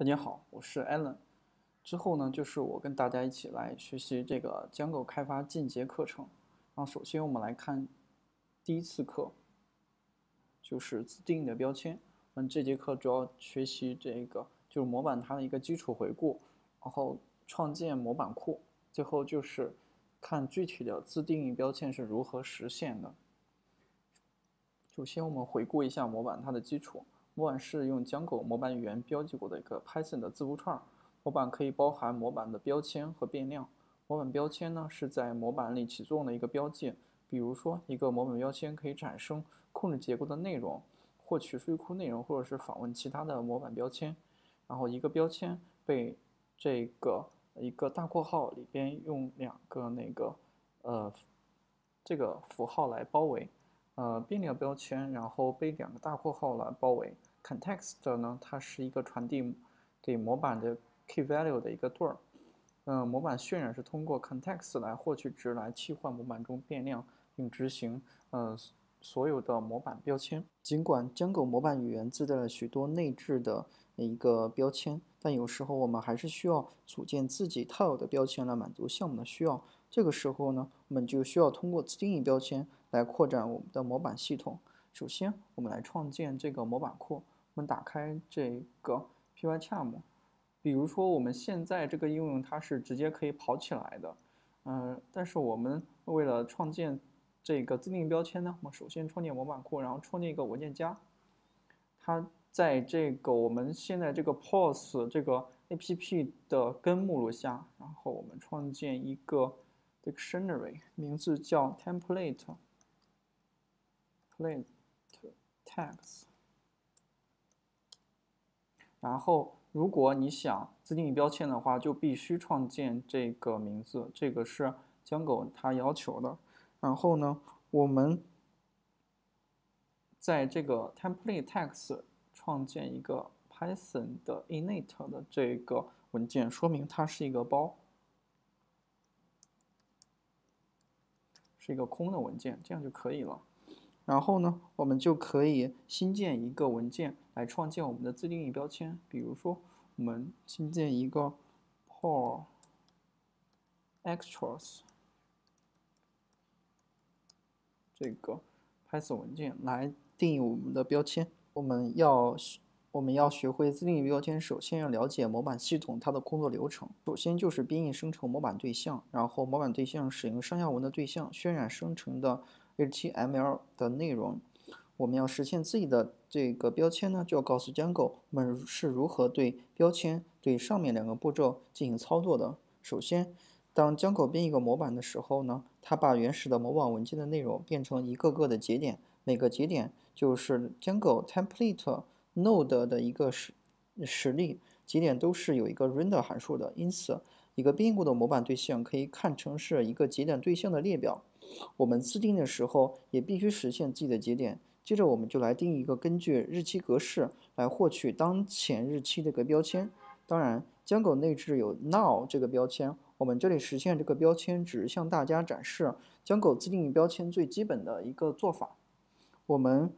大家好，我是 Alan。之后呢，就是我跟大家一起来学习这个 Django 开发进阶课程。然后首先我们来看第一次课，就是自定义的标签。这节课主要学习这个就是模板它的一个基础回顾，然后创建模板库，最后就是看具体的自定义标签是如何实现的。首先我们回顾一下模板它的基础。模板是用 Django 模板语言标记过的一个 Python 的字符串。模板可以包含模板的标签和变量。模板标签呢是在模板里起作用的一个标记。比如说，一个模板标签可以产生控制结构的内容，获取数据库内容，或者是访问其他的模板标签。然后一个标签被这个一个大括号里边用两个这个符号来包围。变量标签，然后被两个大括号来包围。context 呢，它是一个传递给模板的 key value 的一个对儿。模板渲染是通过 context 来获取值来切换模板中变量，并执行所有的模板标签。尽管 Django 模板语言自带了许多内置的一个标签，但有时候我们还是需要组建自己套有的标签来满足项目的需要。这个时候呢，我们就需要通过自定义标签来扩展我们的模板系统。首先，我们来创建这个模板库。我们打开这个 Pycharm。比如说，我们现在这个应用它是直接可以跑起来的。但是我们为了创建这个自定义标签呢，我们首先创建模板库，然后创建一个文件夹。它在这个我们现在这个 POS 这个 APP 的根目录下，然后我们创建一个 dictionary， 名字叫 template tags。然后，如果你想自定义标签的话，就必须创建这个名字，这个是 Django 它要求的。然后呢，我们在这个 template tags 创建一个 Python 的 init 的这个文件，说明它是一个包，是一个空的文件，这样就可以了。然后呢，我们就可以新建一个文件来创建我们的自定义标签。比如说，我们新建一个 Power Extras 这个 Python 文件来定义我们的标签。我们要学会自定义标签，首先要了解模板系统它的工作流程。首先就是编译生成模板对象，然后模板对象使用上下文的对象渲染生成的 HTML 的内容。我们要实现自己的这个标签呢，就要告诉 Django 我们是如何对标签对上面两个步骤进行操作的。首先，当 Django 编一个模板的时候呢，它把原始的模板文件的内容变成一个个的节点，每个节点就是 Django template node 的一个实例，节点都是有一个 render 函数的，因此一个编译过的模板对象可以看成是一个节点对象的列表。我们自定的时候也必须实现自己的节点。接着我们就来定义一个根据日期格式来获取当前日期这个标签。当然，Django 内置有 now 这个标签，我们这里实现这个标签只是向大家展示 Django 自定义标签最基本的一个做法。我们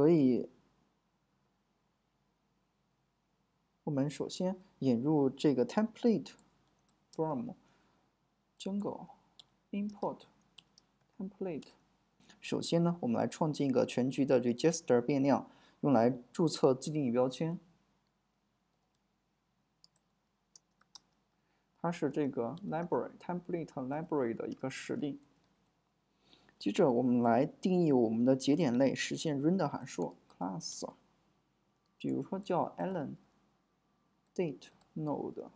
首先引入这个 template from Django import template。首先呢，我们来创建一个全局的 register 变量，用来注册自定义标签。它是这个 library template library 的一个实例。接着我们来定义我们的节点类，实现 render 函数 class， 比如说叫 Alan date node，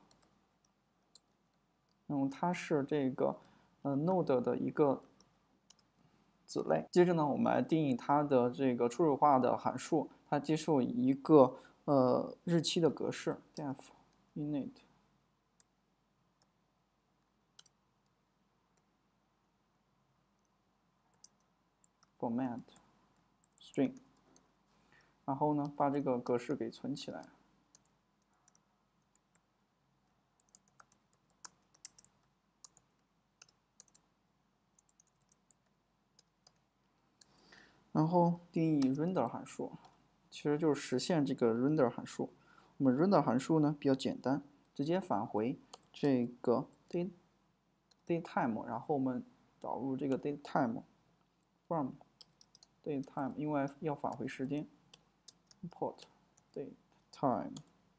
它是这个node 的一个子类。接着呢，我们来定义它的这个初始化的函数，它接受一个日期的格式 def init format string， 然后呢，把这个格式给存起来。然后定义 render 函数，其实就是实现这个 render 函数。我那么 render 函数呢比较简单，直接返回这个 datetime， 然后我们导入这个 datetime from datetime， 因为要返回时间 import datetime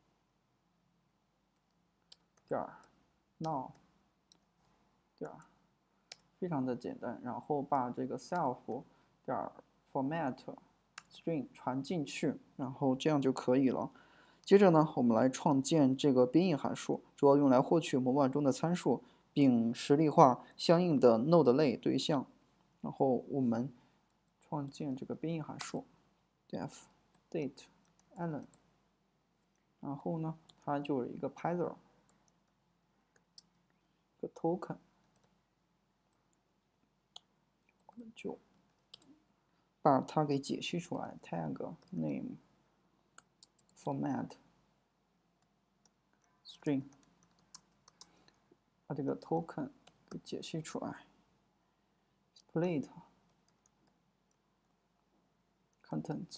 点 now 点，非常的简单，然后把这个 self 点 format string 传进去，然后这样就可以了。接着呢，我们来创建这个编译函数，主要用来获取模板中的参数，并实例化相应的 node 类对象。然后我们创建这个编译函数 def date allen， 然后呢，它就有一个 parser， 一个 token， 我们就把它给解析出来 ，tag name format string， 把这个 token 给解析出来 ，split content，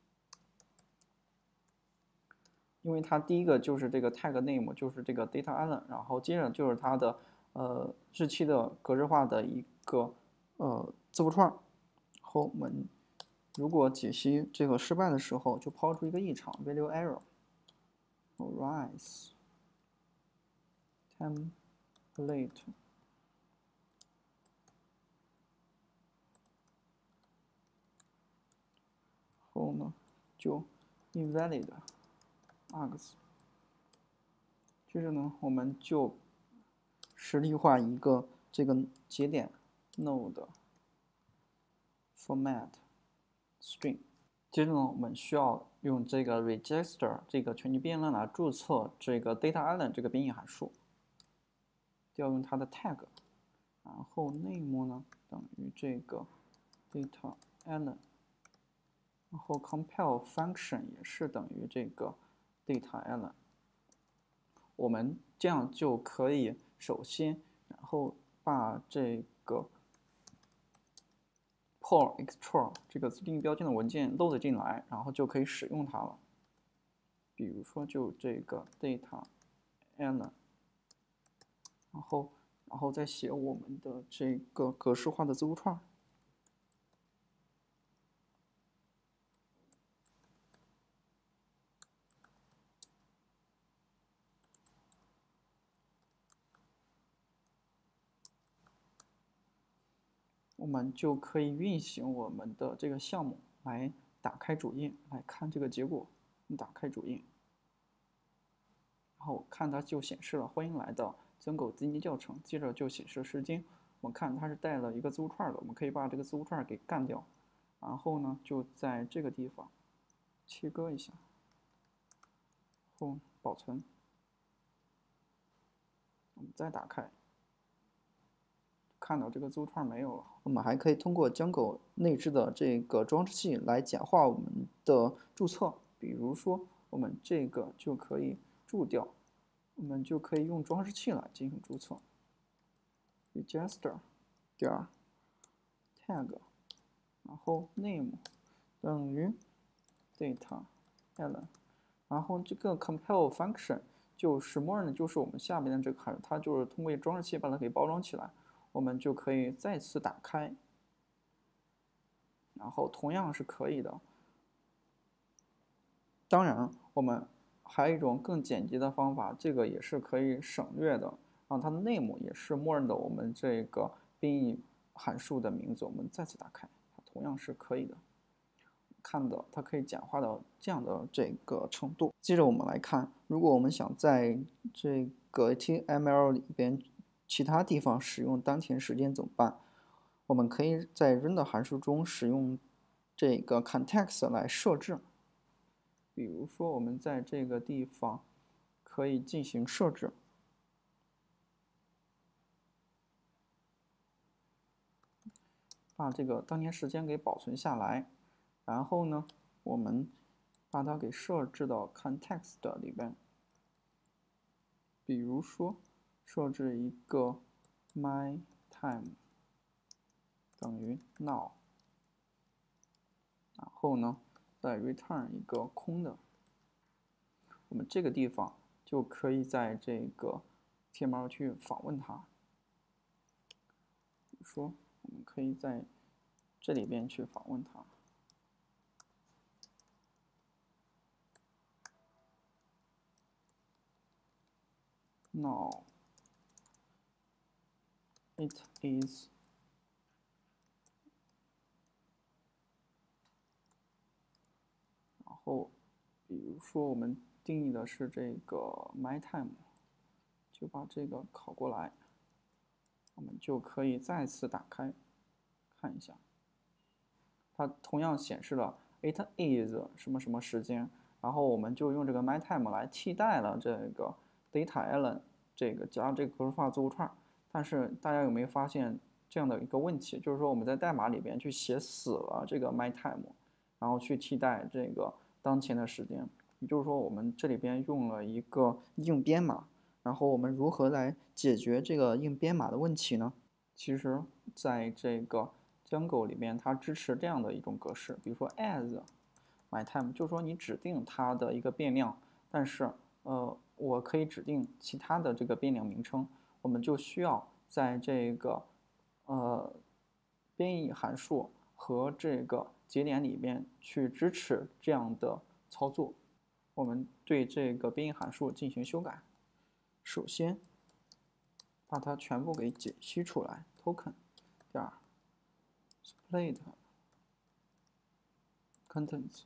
因为它第一个就是这个 tag name， 就是这个 data allen， 然后接着就是它的日期的格式化的一个字符串。后我们如果解析这个失败的时候，就抛出一个异常 value error。rise template 后呢就 invalid args。接着呢，我们就实例化一个这个节点 node format string。接着呢，我们需要用这个 register 这个全局变量来注册这个 data allen 这个编译函数，调用它的 tag， 然后 name 呢等于这个 data allen， 然后 compile function 也是等于这个 data allen。我们这样就可以首先，然后把这个 pull extract 这个自定义标签的文件 load 进来，然后就可以使用它了。比如说就这个 data allen， 然后再写我们的这个格式化的字符串。我们就可以运行我们的这个项目，来打开主页来看这个结果。打开主页，然后看它就显示了欢迎来到增狗自定义教程，接着就显示时间。我们看它是带了一个字符串的，我们可以把这个字符串给干掉，然后呢就在这个地方切割一下，后保存，我们再打开。看到这个字符串没有了，我们还可以通过江狗内置的这个装置器来简化我们的注册。比如说，我们这个就可以注掉，我们就可以用装饰器来进行注册。register 点 tag， 然后 name 等于 data allen， 然后这个 compile function 就是默认的就是我们下面的这个函数，它就是通过装饰器把它给包装起来。我们就可以再次打开，然后同样是可以的。当然，我们还有一种更简洁的方法，这个也是可以省略的。然后它的 name 也是默认的我们这个编译函数的名字。我们再次打开，它同样是可以的。看到它可以简化到这样的这个程度。接着我们来看，如果我们想在这个 HTML 里边其他地方使用当前时间怎么办？我们可以在 render 函数中使用这个 context 来设置。比如说，我们在这个地方可以进行设置，把这个当前时间给保存下来，然后呢，我们把它给设置到 context 里边。比如说，设置一个 my time 等于 now， 然后呢，再 return 一个空的。 我们这个地方就可以在这个 HTML 去访问它。比如说，我们可以在这里边去访问它。Now it is然后，比如说我们定义的是这个 myTime， 就把这个拷过来，我们就可以再次打开看一下，它同样显示了 it is 什么什么时间，然后我们就用这个 myTime 来替代了这个 data_element 这个加这个格式化字符串。但是大家有没有发现这样的一个问题，就是说我们在代码里边去写死了这个 myTime， 然后去替代这个当前的时间，也就是说我们这里边用了一个硬编码，然后我们如何来解决这个硬编码的问题呢？其实在这个 Django 里面，它支持这样的一种格式，比如说 as myTime， 就是说你指定它的一个变量，但是我可以指定其他的这个变量名称，我们就需要在这个编译函数和这个节点里面去支持这样的操作。我们对这个编译函数进行修改，首先把它全部给解析出来 ，token 点 split contents，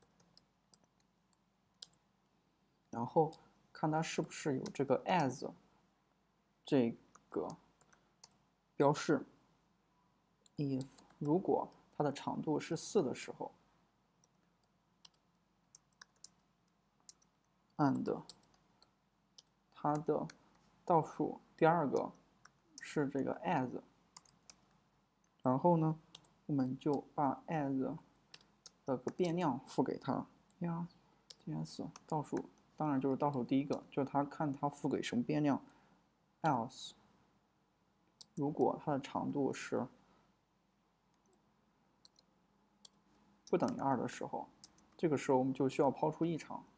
然后看它是不是有这个 as 这个标示。if 如果它的长度是4的时候 ，and 它的倒数第二个是这个 as， 然后呢，我们就把 as 的个变量赋给它呀 ，ds 倒数，当然就是倒数第一个，就是它看它赋给什么变量 ，else 如果它的长度是不等于2的时候，这个时候我们就需要抛出异常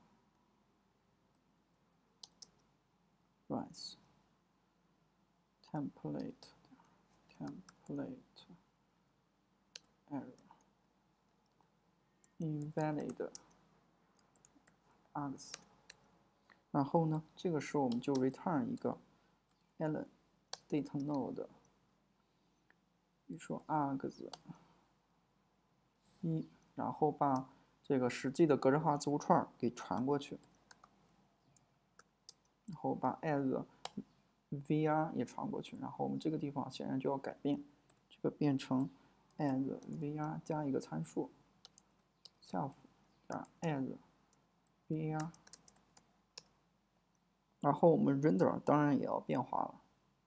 rise template error invalid args， 然后呢，这个时候我们就 return 一个 element data node， 比如说 args 1，然后把这个实际的格式化字符串给传过去，然后把 as var 也传过去，然后我们这个地方显然就要改变，这个变成 as var 加一个参数 self 点 as var， 然后我们 render 当然也要变化了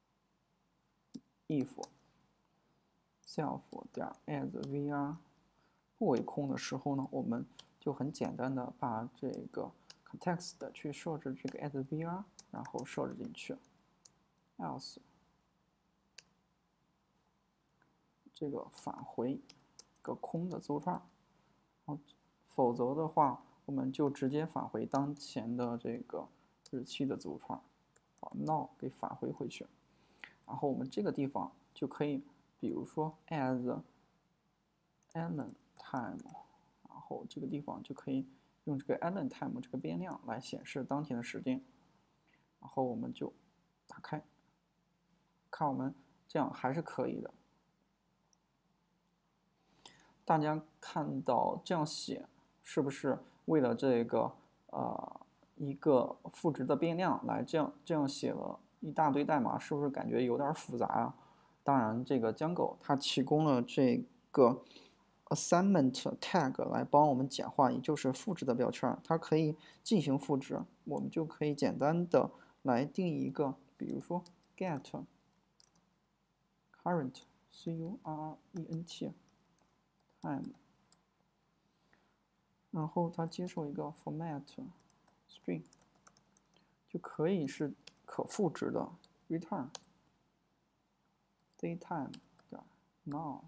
if self 点 as var 不为空的时候呢，我们就很简单的把这个 context 去设置这个 as var， 然后设置进去 else 这个返回个空的字符串，否则的话我们就直接返回当前的这个日期的字符串，把 now 给返回回去，然后我们这个地方就可以，比如说 as element time， 然后这个地方就可以用这个 element time 这个变量来显示当前的时间，然后我们就打开，看我们这样还是可以的。大家看到这样写，是不是为了这个一个赋值的变量来这样写了一大堆代码，是不是感觉有点复杂啊？当然，这个 Django 它提供了这个 assignment tag 来帮我们简化，也就是赋值的标签，它可以进行赋值，我们就可以简单的来定义一个，比如说 get current current time， 然后它接受一个 format string， 就可以是可复制的 return daytime 点 now，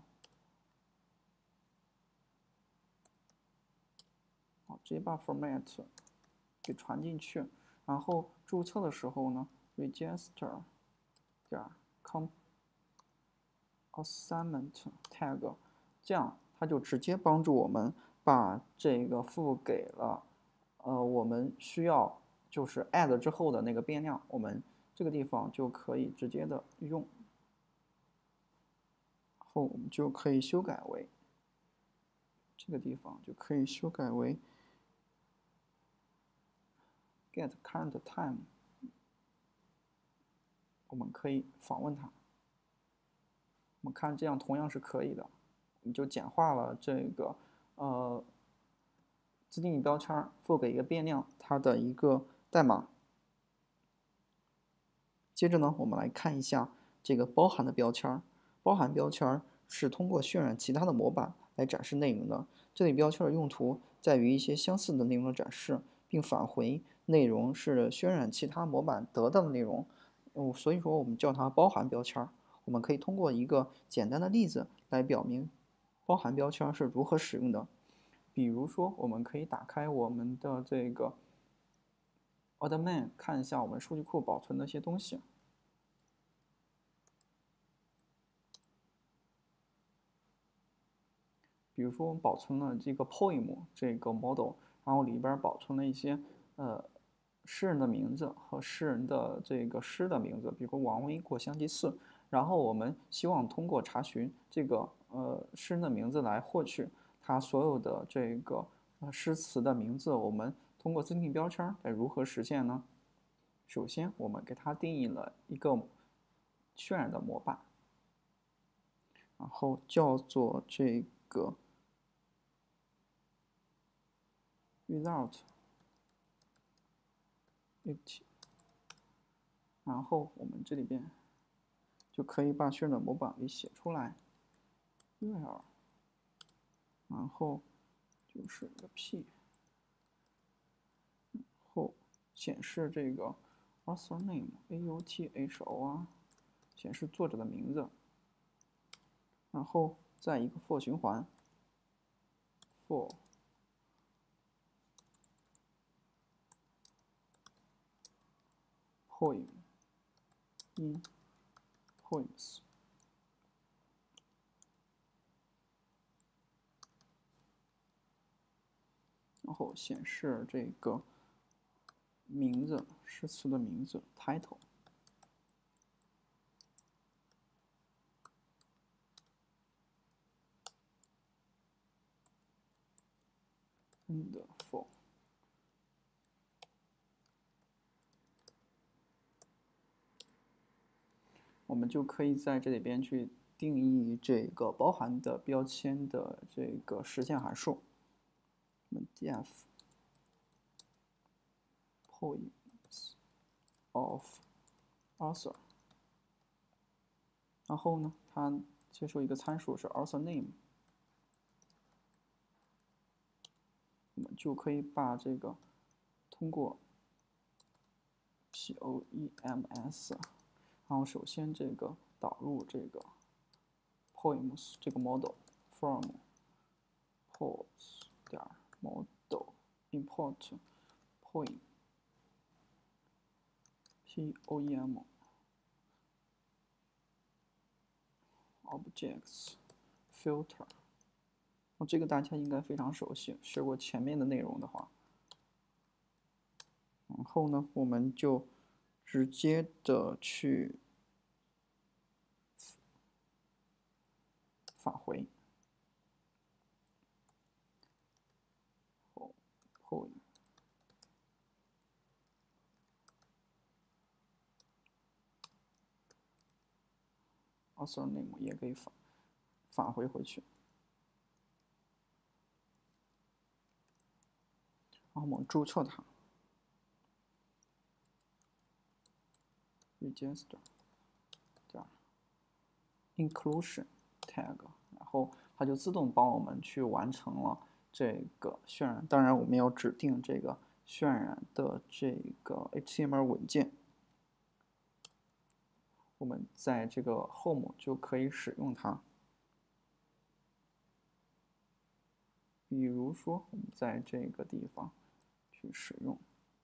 好，直接把 format 给传进去，然后注册的时候呢 ，register 点 assignment tag， 这样它就直接帮助我们把这个赋给了我们需要就是 add 之后的那个变量，我们这个地方就可以直接的用，后我们就可以修改为这个地方就可以修改为 get current time， 我们可以访问它。我们看这样同样是可以的，我们就简化了这个自定义标签赋给一个变量它的一个代码。接着呢，我们来看一下这个包含的标签。包含标签是通过渲染其他的模板来展示内容的。这类标签的用途在于一些相似的内容的展示，并返回内容是渲染其他模板得到的内容。所以说我们叫它包含标签。我们可以通过一个简单的例子来表明包含标签是如何使用的。比如说，我们可以打开我们的这个 admin， 看一下我们数据库保存的一些东西。比如说，我们保存了这个 poem 这个 model， 然后里边保存了一些诗人的名字和诗人的这个诗的名字，比如王维《过香积寺》。然后我们希望通过查询这个诗人的名字来获取他所有的这个诗词的名字。我们通过自定义标签该如何实现呢？首先，我们给它定义了一个渲染的模板，然后叫做这个 result it， 然后我们这里边就可以把渲染的模板给写出来 ，where， 然后就是一个 p， 然后显示这个 author name AUTHOR， 显示作者的名字，然后再一个 for 循环 for poem in poems， 然后显示这个名字，诗词的名字 title， and for。我们就可以在这里边去定义这个包含的标签的这个实现函数。我们 def poems of author， 然后呢，它接受一个参数是 author name， 我们就可以把这个通过 poems， 然后首先这个导入这个 poems 这个 model from poems 点 model import poem poem objects filter， 这个大家应该非常熟悉，学过前面的内容的话。然后呢，我们就直接的去返回 poem， author name 也可以返回回去。然后我们注册它 register 点 inclusion tag， 然后它就自动帮我们去完成了这个渲染。当然，我们要指定这个渲染的这个 HTML 文件，我们在这个 home 就可以使用它。比如说，我们在这个地方去使用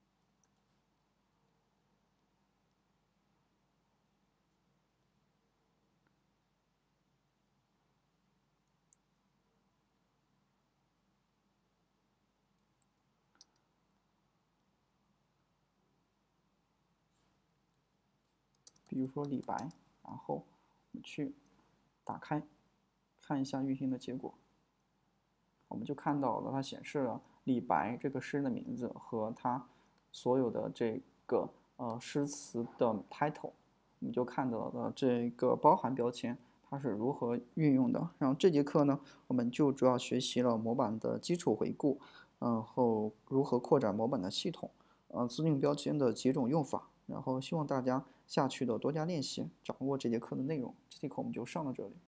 比如说李白，然后我们去打开看一下运行的结果，我们就看到了它显示了李白这个诗人的名字和他所有的这个诗词的 title， 我们就看到了这个包含标签它是如何运用的。然后这节课呢，我们就主要学习了模板的基础回顾，然后如何扩展模板的系统，自定义标签的几种用法。然后希望大家下去的多加练习，掌握这节课的内容。这节课我们就上到这里。